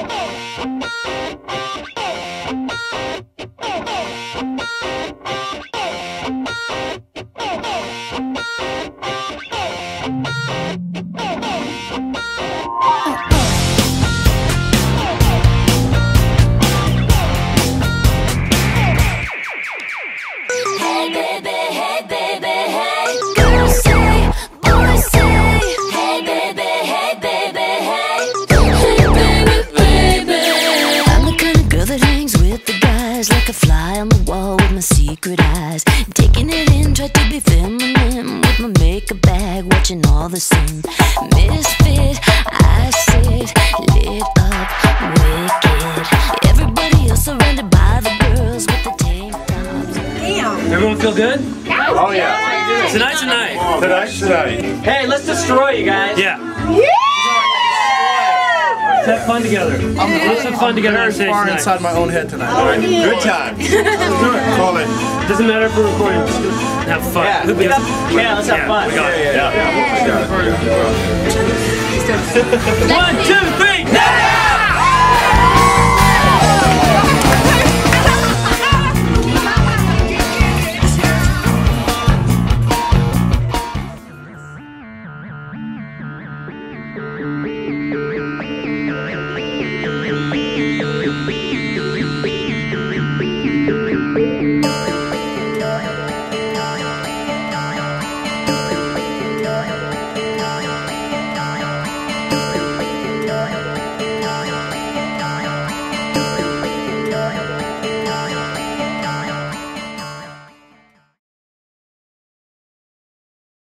Like a fly on the wall with my secret eyes, taking it in, try to be feminine with my makeup bag, watching all the same misfit. I sit lit up, wicked. Everybody else surrounded by the girls with the tank tops. Damn. Everyone feel good? Oh yeah. Tonight's the night. Tonight's the night. Hey, let's destroy you guys. Yeah. Let's have fun together. Let's have fun together. I'm very far inside my own head tonight. All right. Good time. Call it. Doesn't matter if we're recording. Just have fun. Yeah, let's have fun. We got it. Yeah. 1, 2, 3.